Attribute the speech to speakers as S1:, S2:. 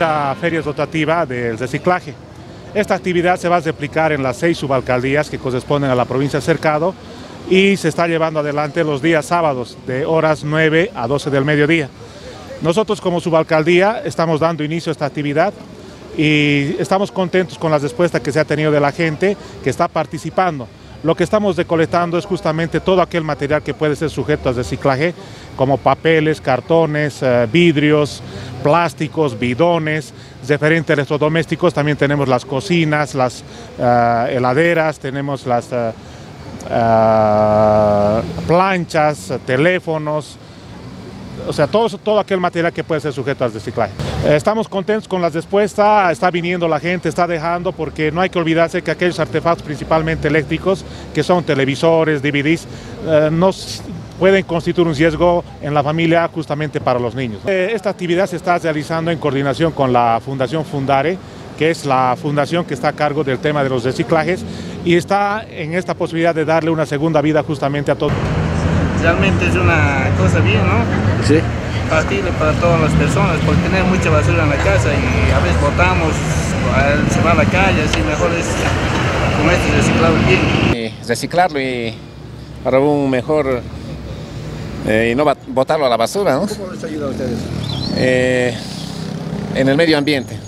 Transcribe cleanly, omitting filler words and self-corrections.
S1: quinta feria rotativa del reciclaje. Esta actividad se va a replicar en las 6 subalcaldías que corresponden a la provincia de Cercado y se está llevando adelante los días sábados de horas 9 a 12 del mediodía. Nosotros como subalcaldía estamos dando inicio a esta actividad y estamos contentos con la respuesta que se ha tenido de la gente que está participando. Lo que estamos recolectando es justamente todo aquel material que puede ser sujeto al reciclaje, como papeles, cartones, vidrios, plásticos, bidones, referentes electrodomésticos. También tenemos las cocinas, las heladeras, tenemos las planchas, teléfonos, o sea, todo aquel material que puede ser sujeto al reciclaje. Estamos contentos con la respuesta, está viniendo la gente, está dejando, porque no hay que olvidarse que aquellos artefactos principalmente eléctricos, que son televisores, DVDs, pueden constituir un riesgo en la familia justamente para los niños. Esta actividad se está realizando en coordinación con la Fundación Fundare, que es la fundación que está a cargo del tema de los reciclajes y está en esta posibilidad de darle una segunda vida justamente a todos.
S2: Realmente es una cosa bien, ¿no?
S3: Sí.
S2: Factible para todas las personas, porque tener mucha basura en la casa y a veces botamos, se va a la calle, así mejor es con este reciclado bien.
S3: Reciclarlo y para un mejor y no botarlo a la basura, ¿no?
S4: ¿Cómo les ayuda a ustedes?
S3: En el medio ambiente.